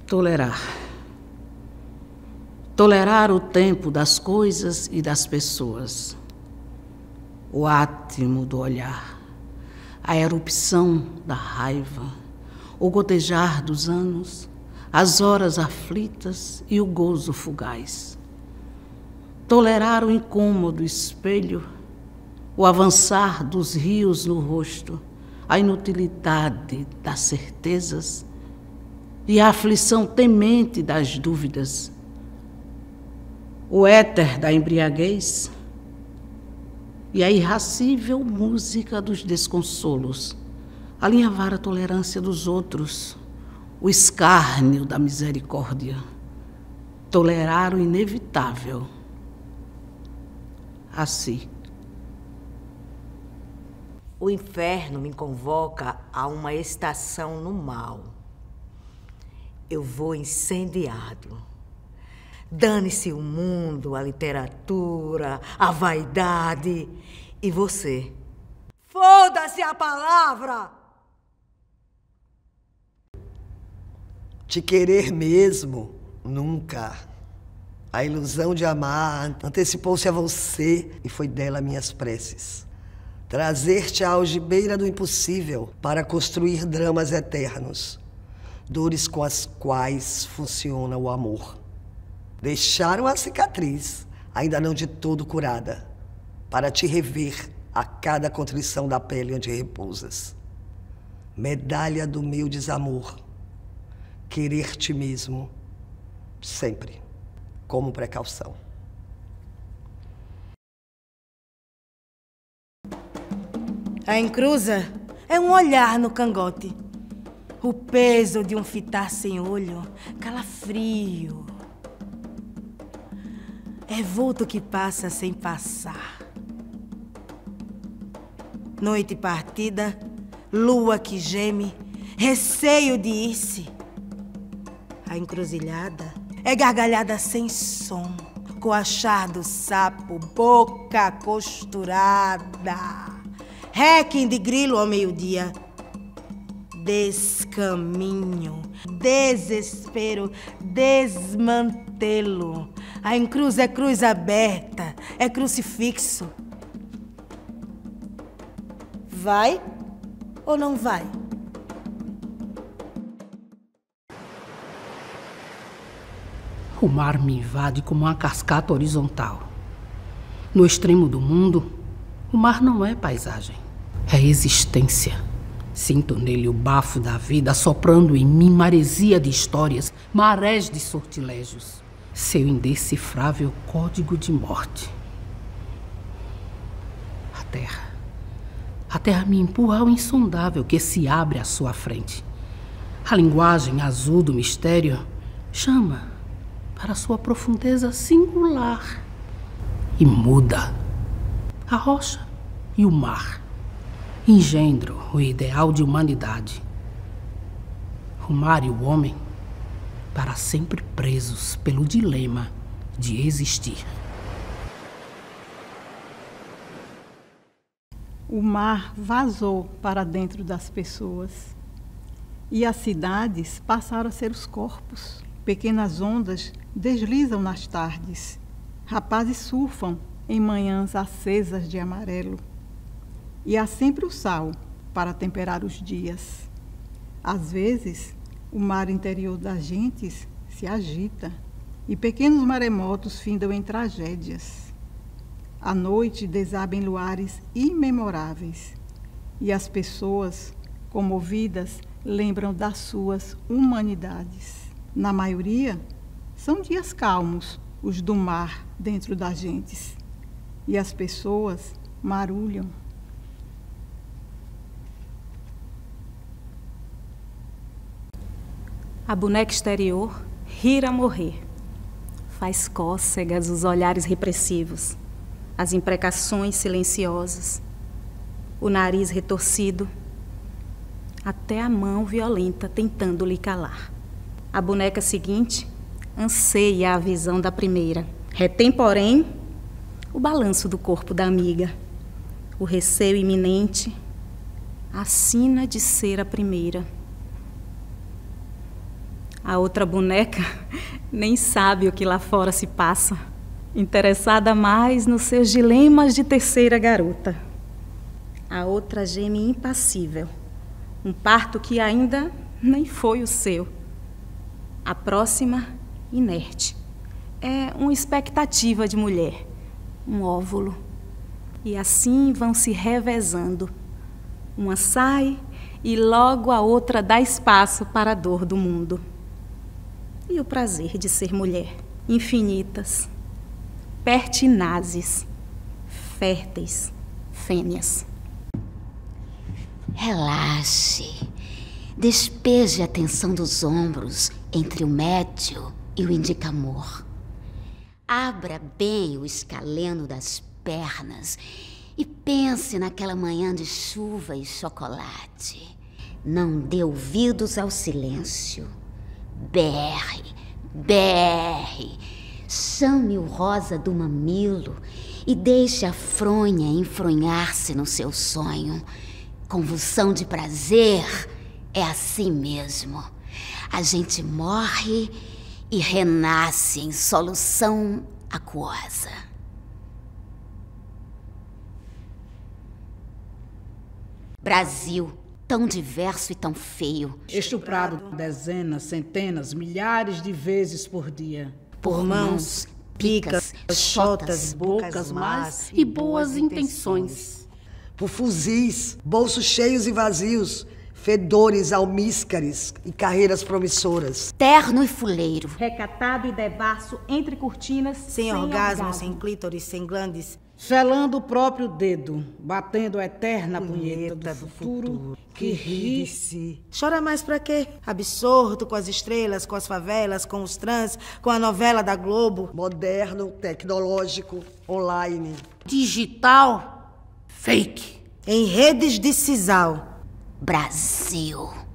Tolerar. Tolerar o tempo das coisas e das pessoas. O átimo do olhar. A erupção da raiva. O gotejar dos anos. As horas aflitas e o gozo fugaz. Tolerar o incômodo espelho. O avançar dos rios no rosto. A inutilidade das certezas. E a aflição temente das dúvidas. O éter da embriaguez e a irracível música dos desconsolos, alinhavar a tolerância dos outros, o escárnio da misericórdia, tolerar o inevitável. Assim. O inferno me convoca a uma estação no mal. Eu vou incendiado. Dane-se o mundo, a literatura, a vaidade. E você? Foda-se a palavra! Te querer mesmo, nunca. A ilusão de amar antecipou-se a você e foi dela minhas preces. Trazer-te à algibeira do impossível para construir dramas eternos. Dores com as quais funciona o amor. Deixar uma cicatriz, ainda não de todo curada, para te rever a cada contrição da pele onde repousas. Medalha do meu desamor, querer-te mesmo, sempre, como precaução. A encruza é um olhar no cangote. O peso de um fitar sem olho, calafrio. É vulto que passa sem passar. Noite partida, lua que geme, receio de ir-se. A encruzilhada é gargalhada sem som, coachar do sapo, boca costurada. Requiem de grilo ao meio-dia. Descaminho, desespero, desmantelo. A encruz é cruz aberta, é crucifixo. Vai ou não vai? O mar me invade como uma cascata horizontal. No extremo do mundo, o mar não é paisagem, é existência. Sinto nele o bafo da vida soprando em mim maresia de histórias, marés de sortilégios. Seu indecifrável código de morte. A terra me empurra ao insondável que se abre à sua frente. A linguagem azul do mistério chama para sua profundeza singular e muda. A rocha e o mar engendram o ideal de humanidade. O mar e o homem para sempre presos pelo dilema de existir. O mar vazou para dentro das pessoas e as cidades passaram a ser os corpos. Pequenas ondas deslizam nas tardes. Rapazes surfam em manhãs acesas de amarelo. E há sempre o sal para temperar os dias. Às vezes, o mar interior das gentes se agita e pequenos maremotos findam em tragédias. À noite desaba em luares imemoráveis e as pessoas, comovidas, lembram das suas humanidades. Na maioria, são dias calmos, os do mar dentro das gentes, e as pessoas marulham. A boneca exterior rir a morrer. Faz cócegas os olhares repressivos, as imprecações silenciosas, o nariz retorcido, até a mão violenta tentando lhe calar. A boneca seguinte anseia a visão da primeira. Retém, porém, o balanço do corpo da amiga. O receio iminente, a sina de ser a primeira. A outra boneca nem sabe o que lá fora se passa, interessada mais nos seus dilemas de terceira garota. A outra geme impassível, um parto que ainda nem foi o seu. A próxima, inerte. É uma expectativa de mulher, um óvulo. E assim vão se revezando. Uma sai e logo a outra dá espaço para a dor do mundo. E o prazer de ser mulher, infinitas, pertinazes, férteis, fêmeas. Relaxe. Despeje a tensão dos ombros entre o médio e o indicamor. Abra bem o escaleno das pernas e pense naquela manhã de chuva e chocolate. Não dê ouvidos ao silêncio. Berre, berre. Chame o rosa do mamilo e deixe a fronha enfronhar-se no seu sonho. Convulsão de prazer é assim mesmo. A gente morre e renasce em solução aquosa. Brasil, tão diverso e tão feio. Estuprado dezenas, centenas, milhares de vezes por dia. Por mãos, picas, chotas, Bocas más e boas intenções. Por fuzis, bolsos cheios e vazios, fedores almíscares e carreiras promissoras. Terno e fuleiro. Recatado e devasso entre cortinas, Sem orgasmo, sem clítoris, sem glândes. Selando o próprio dedo, batendo a eterna punheta do futuro que ri de si. Chora mais pra quê? Absorto com as estrelas, com as favelas, com os trans, com a novela da Globo. Moderno, tecnológico, online. Digital, fake. Em redes de sisal. Brasil.